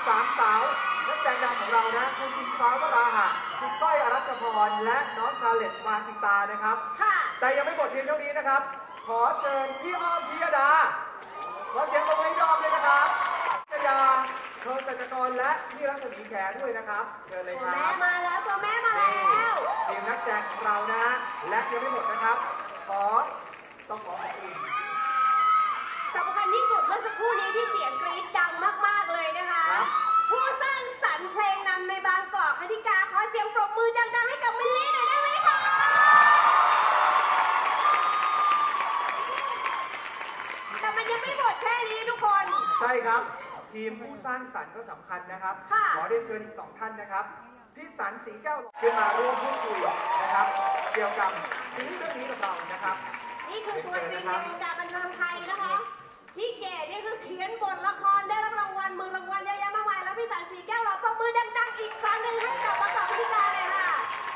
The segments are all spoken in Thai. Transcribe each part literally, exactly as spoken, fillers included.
สามสาวนักแสดงดังของเรานะคุณอิงฟ้าวราหะคุณก้อยอรัชพรและน้องชาเลตมาสิตานะครับแต่ยังไม่หมดเพียงเท่านี้นะครับขอเชิญพี่อ้อมพิยดาขอเสียงปรบมือให้พี่อ้อมเลยนะครับพิยดาเธอสัจกรและพี่รัศมีแขด้วยนะครับเชิญเลยครับแม่มาแล้วตัวแม่มาแล้วทีมนักแสดงของเรานะและยังไม่หมดนะครับขอต้องขอขอบคุณสำคัญที่สุดเมื่อสักครู่นี้ที่เสียงกรี๊ดดังมากๆเลยนะคะผู้สร้างสรรค์เพลงนำในบางกอกคณิกาขอเสียงปรบมือดังๆให้กับวิลลี่หน่อยได้ไหมคะแต่มันยังไม่หมดแค่นี้ทุกคนใช่ครับทีมผู้สร้างสรรค์ก็สำคัญนะครับขอเรียนเชิญอีกสองท่านนะครับพี่สันสีแก้วขึ้นมาร่วมพูดคุยนะครับเกี่ยวกับซีรีส์เรื่องนี้กับเรานะครับนี่คือตัวจริงในวงการบันเทิงไทยนะคะพี่เก๋นี่คือเขียนบทละครได้รับรางวัลมือรางวัลเยอะแยะมากมายแล้วพี่สันสีแก้วเราปรบมือดังๆอีกครั้งหนึ่งให้กับบางกอกคณิกาเลยค่ะ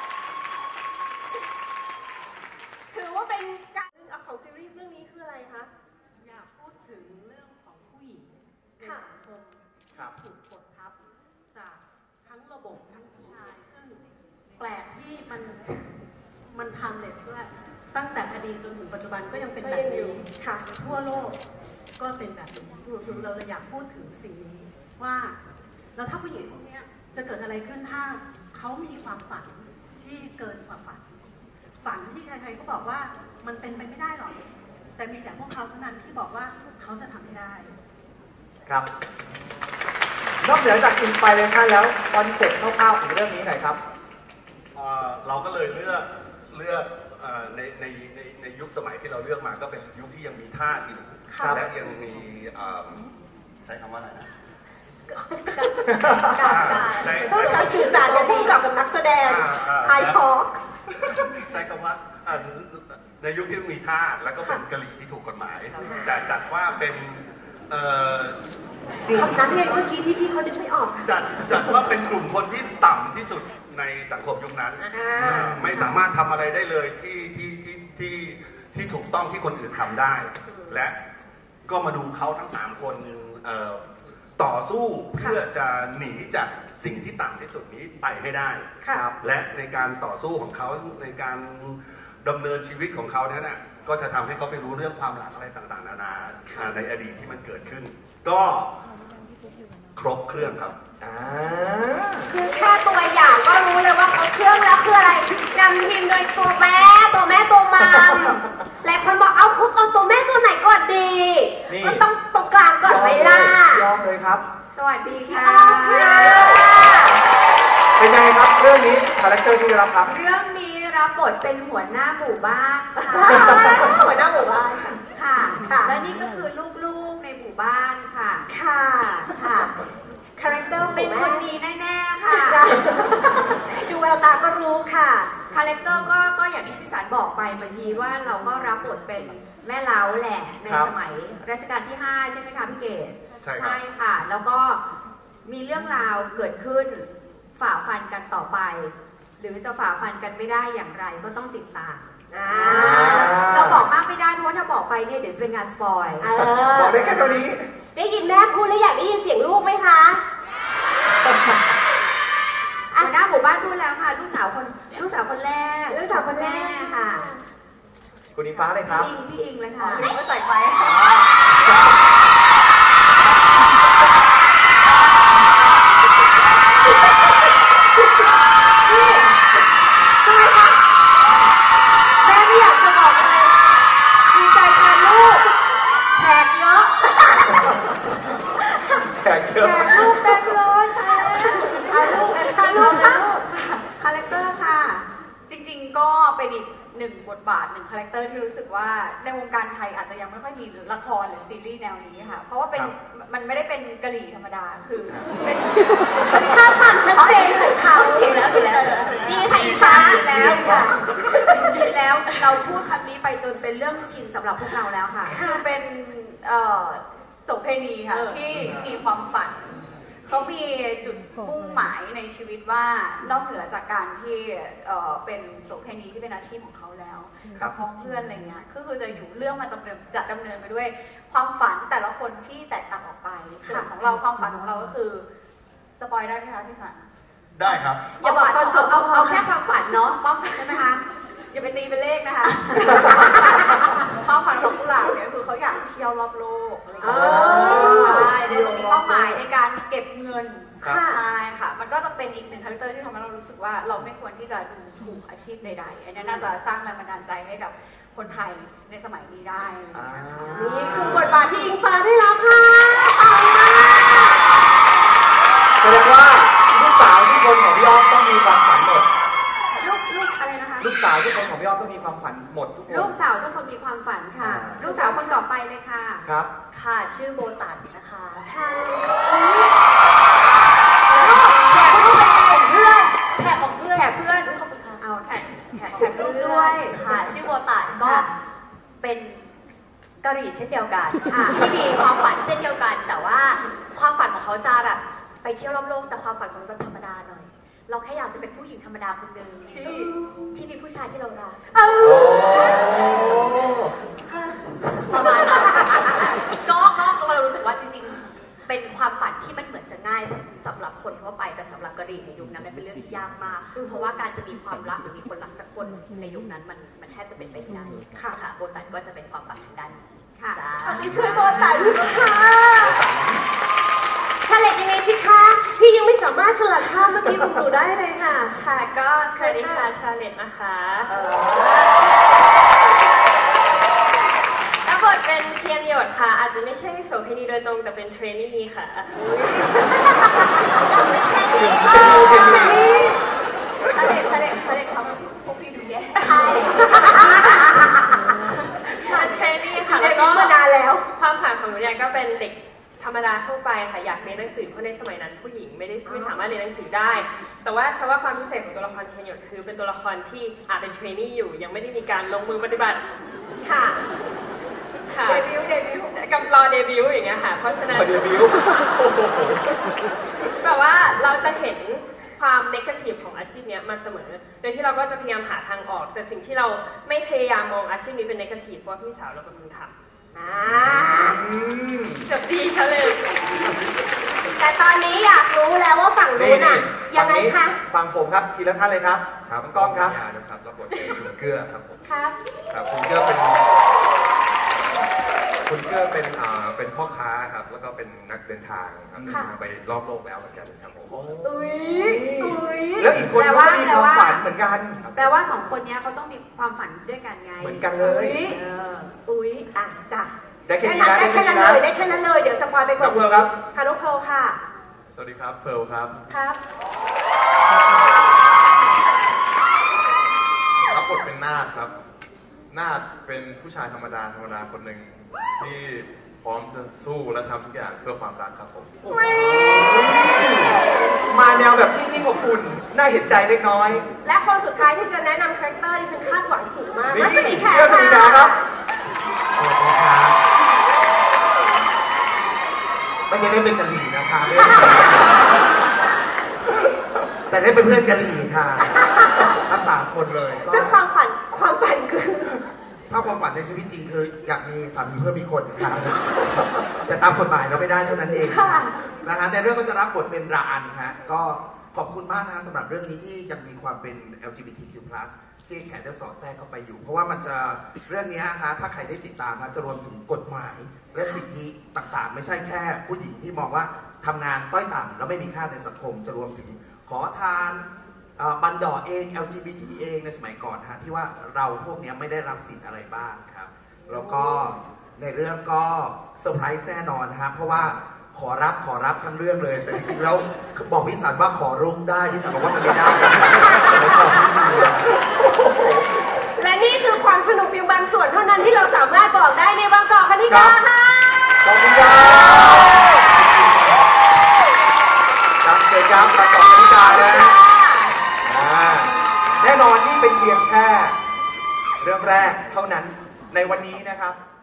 ถือว่าเป็นการของซีรีส์เรื่องนี้คืออะไรคะอยากพูดถึงเรื่องของผู้หญิงในสังคมถูกกดทับจากทั้งระบบทั้งผู้ชายซึ่งแปลกที่มันมันทำเลยด้วยตั้งแต่อดีตจนถึงปัจจุบันก็ยังเป็นแบบนี้ค่ะทั่วโลกก็เป็นแบบนี้เราเลยอยากพูดถึงสิ่งนี้ว่าแล้วถ้าผู้หญิงพวกนี้จะเกิดอะไรขึ้นถ้าเขามีความฝันที่เกินกว่าฝันฝันที่ใครๆก็บอกว่ามันเป็นไปไม่ได้หรอกแต่มีแต่พวกเขาเท่านั้นที่บอกว่าเขาจะทำให้ได้ครับนอกเหนือจากอินสไปเรชั่นแล้วคอนเซ็ปต์คร่าวๆของเรื่องนี้หน่อยครับเราก็เลยเลือกเลือกในในในในยุคสมัยที่เราเลือกมาก็เป็นยุคที่ยังมีท่าอยู่และยังมีใช้คำว่าอะไรนะการสื่อสารกับผู้กำกับกับนักแสดงไฮทอล์กใช้คำว่าในยุคที่มีท่าแล้วก็เป็นกะหรี่ที่ถูกกฎหมายแต่จัดว่าเป็นกลุ่มนั้นเองเมื่อกี้ที่พี่เขาดึงไม่ออกจัดจัดว่าเป็นกลุ่มคนที่ต่ำที่สุดในสังคมยุคนั้นไม่สามารถทำอะไรได้เลยที่ที่ที่ที่ที่ถูกต้องที่คนอื่นทำได้และก็มาดูเขาทั้งสามคนต่อสู้เพื่อจะหนีจากสิ่งที่ต่ำที่สุดนี้ไปให้ได้และในการต่อสู้ของเขาในการดำเนินชีวิตของเขาเนี่ยก็จะทำให้เขาไปรู้เรื่องความหลังอะไรต่างๆนานาในอดีตที่มันเกิดขึ้นก็ครบเครื่องครับคือแค่ตัวอย่างก็รู้เลยว่าเขาเครื่องแล้วคืออะไรนำทีมโดยตัวแม่ตัวแม่ตัวมัมหลายคนบอกเอาพุทเอาตัวแม่ตัวไหนก่อนดีก็ต้องตรงกลางก่อนเวลายอมเลยครับสวัสดีค่ะเป็นยังไงครับเรื่องนี้คาแรคเตอร์ที่รับครับเรื่องนี้รับบทเป็นหัวหน้าหมู่บ้านค่ะหัวหน้าหมู่บ้านค่ะและนี่ก็คือลูกๆในหมู่บ้านค่ะค่ะค่ะคาแรคเตอร์เป็นคนดีแน่ๆค่ะดูแววตาก็รู้ค่ะคาแรคเตอร์ก็ก็อย่างที่พี่สารบอกไปบางทีว่าเราก็รับบทเป็นแม่เล้าแหละในสมัยรัชกาลที่ห้าใช่ไหมคะพี่เกศใช่ค่ะแล้วก็มีเรื่องราวเกิดขึ้นฝ่าฟันกันต่อไปหรือจะฝ่าฟันกันไม่ได้อย่างไรก็ต้องติดตามเราบอกมากไม่ได้เพราะถ้าบอกไปเนี่ยเดี๋ยวจะเป็นงานสปอยบอกได้แค่ตรงนี้ได้ยินแม่พูดแล้วอยากได้ยินเสียงลูกไหมคะหัวหน้าหมู่บ้านพูดแล้วค่ะลูกสาวคนลูกสาวคนแรกลูกสาวคนแรกค่ะคุณอิงฟ้าเลยครับพี่อิงพี่อิงเลยค่ะอิงก็ใส่ไปแขกเยอะลูกเต็มเลยค่ะลูกค่ะลูกค่ะคาแรคเตอร์ค่ะจริงๆก็เป็นอีกหนึ่งบทบาทหนึ่งคาแรคเตอร์ที่รู้สึกว่าในวงการไทยอาจจะยังไม่ค่อยมีละครหรือซีรีส์แนวนี้ค่ะเพราะว่าเป็นมันไม่ได้เป็นกะหรี่ธรรมดาคือเป็นชาติความชัดเจนของเขาชินแล้วชินแล้วนี่ค่ะอิงฟ้าชินแล้วค่ะชินแล้วเราพูดคำนี้ไปจนเป็นเรื่องชินสำหรับพวกเราแล้วค่ะคือเป็นโสเภณีค่ะที่มีความฝันเขามีจุดมุ่งหมายในชีวิตว่านอกเหนือจากการที่เป็นโสเภณีที่เป็นอาชีพของเขาแล้วกับพ้องเพื่อนอะไรเงี้ยก็คือจะอยู่เรื่องมาจะจะดำเนินไปด้วยความฝันแต่ละคนที่แตกต่างออกไปส่วนของเราความฝันของเราก็คือสปอยได้ไหมคะพี่สันได้ครับอย่าบอกตอนจบเอาเอาแค่ความฝันเนาะป้องใช่ไหมคะอย่าไปตีเป็นเลขนะคะความฝันของกุหลาบเนี่ยคือเขาอยากเที่ยวรอบโลกอะไรอย่างเงี้ยใช่แล้วก็มีเป้าหมายในการเก็บเงินใช่ค่ะมันก็จะเป็นอีกหนึ่งคาแรคเตอร์ที่ทำให้เรารู้สึกว่าเราไม่ควรที่จะดูถูกอาชีพใดๆอันนี้น่าจะสร้างแรงบันดาลใจให้กับคนไทยในสมัยนี้ได้นี่คือบทบาทที่อิงฟ้าได้รับค่ะแสดงว่าลูกสาวทุกคนของพี่อ้อมต้องมีความฝันหมดลูกลูกอะไรนะคะลูกสาวทุกคนของพี่อ้อมต้องมีความฝันหมดทุกคนลูกสาวทุกคนมีความฝันค่ะลูกสาวคนต่อไปเลยค่ะครับค่ะชื่อโบตันนะคะค่ะแขกของเพื่อนแขกของเพื่อนแขกเพื่อนเอาแขกแขกแขกลูกด้วยค่ะชื่อโบตันก็เป็นกะหรี่เช่นเดียวกันที่มีความฝันเช่นเดียวกันแต่ว่าความฝันของเขาจะแบบไปเที่ยวรอบโลกแต่ความฝันของเราจะธรรมดาหน่อยเราแค่อยากจะเป็นผู้หญิงธรรมดาคนหนึ่งที่ที่มีผู้ชายที่เรารักประมาณนั้นก็ก็เรารู้สึกว่าจริงๆเป็นความฝันที่มันเหมือนจะง่ายสำหรับคนทั่วไปแต่สำหรับกะหรี่ในยุคนั้นมันเป็นเรื่องที่ยากมากเพราะว่าการจะมีความรักหรือมีคนรักสักคนในยุคนั้นมันมันแทบจะเป็นไปไม่ได้ค่ะค่ะโบตันก็จะเป็นความฝันทางด้านนี้ค่ะช่วยโบตันค่ะชาเลนจ์ยังไงสิคะพี่ยังไม่สามารถสลัดภาพเมื่อกี้ของหนูได้เลยค่ะค่ะก็เคยได้ค่ะชาเลนจ์นะคะรับบทเป็นเทียนหยดค่ะอาจจะไม่ใช่โสเภณีโดยตรงแต่เป็นเทรนนี่ค่ะไม่ใช่ทะเลทะเลทะเลทำพวกพี่ดูแย่ใช่เป็นเทรนนี่ค่ะแล้วก็มานานแล้วความฝันของหนูเนี่ยก็เป็นเด็กธรรมดาทั่วไปค่ะอยากเรียนหนังสือเพราะในสมัยนั้นผู้หญิงไม่ได้ไม่สามารถเรียนหนังสือได้แต่ว่าฉันว่าความพิเศษของตัวละครเทียนหยดคือเป็นตัวละครที่อาจเป็นเทรนนี่อยู่ยังไม่ได้มีการลงมือปฏิบัติค่ะค่ะเดบิวต์เดบิวต์กำลังเดบิวต์อย่างเงี้ยค่ะเพราะฉะนั้นเดบิวต์แบบว่าเราจะเห็นความเนกาทีฟของอาชีพนี้มาเสมอโดยที่เราก็จะพยายามหาทางออกแต่สิ่งที่เราไม่พยายามมองอาชีพนี้เป็นเนกาทีฟเพราะว่าพี่สาวเราเป็นคนทำจบดีเฉลยแต่ตอนนี้อยากรู้แล้วว่าฝั่งนู้นน่ะยังไงคะฝั่งผมครับทีละท่านเลยครับครับก้องครับนะครับรับบทเป็นคุณเกื้อครับผมครับครับคุณเกื้อเป็นคุณเกื้อเป็นอ่าเป็นพ่อค้าครับแล้วก็เป็นนักเดินทางครับเดินทางไปรอบโลกแล้วเหมือนกันครับผมอุ้ยอุ้ยแล้วอีกคนก็มีความฝันเหมือนกันแปลว่าสองคนนี้เขาต้องมีความฝันด้วยกันไงเหมือนกันเลยเอออุ้ยอ่ะจ้ะได้แค่นั้นได้แค่นั้นเลยได้แค่นั้นเลยเดี๋ยวสปอยไปก่อนน้องเพร์ลครับค่ะน้องเพร์ลค่ะสวัสดีครับเพร์ลครับครับรับบทเป็นนาฏครับนาฏเป็นผู้ชายธรรมดาธรรมดาคนหนึ่งที่พร้อมจะสู้และทำทุกอย่างเพื่อความรักครับผมมาแนวแบบนิ่งๆอบอุ่นน่าเห็นใจเล็กน้อยและคนสุดท้ายที่จะแนะนำคาแรคเตอร์ที่ฉันคาดหวังสูงมากรัศมีแขกรัศมีแขกครับสวัสดีครับไม่ได้เป็นกะหรี่นะคะแต่ได้เป็นเพื่อนกะหรี่ค่ะทั้งสามคนเลยก็ความฝันความฝันคือถ้าความฝันในชีวิตจริงคืออยากมีสามีเพิ่มอีกคนค่ะแต่ตามกฎหมายเราไม่ได้เท่านั้นเองนะฮะในเรื่องก็จะรับบทเป็นราอันฮะก็ขอบคุณมากนะสำหรับเรื่องนี้ที่ยังมีความเป็น แอล จี บี ที คิว พลัส ที่แขกจะสอดแทรกเข้าไปอยู่เพราะว่ามันจะเรื่องนี้ฮะถ้าใครได้ติดตามนะจะรวมถึงกฎหมายและสิทธิต่างๆไม่ใช่แค่ผู้หญิงที่มองว่าทำงานต้อยต่ำแล้วไม่มีค่าในสังคมจะรวมถึงขอทานบันดอเอง แอล จี บี ที เองในสมัยก่อนฮะที่ว่าเราพวกนี้ไม่ได้รับสิทธิ์อะไรบ้างครับแล้วก็ในเรื่องก็เซอร์ไพรส์แน่นอนนะฮะเพราะว่าขอรับขอรับทั้งเรื่องเลยแต่จริงๆแล้วบอกพี่สันว่าขอรุกได้พี่สันบอกว่ามันไม่ได้และนี่คือความสนุกเพียงบางส่วนเท่านั้นที่เราสามารถบอกได้ในบางกอกคณิกาค่ะขอบคุณครับครับเชิญครับบางกอกคณิกาเลยแน่นอนนี่เป็นเพียงแค่เรื่องแรกเท่านั้นในวันนี้นะครับ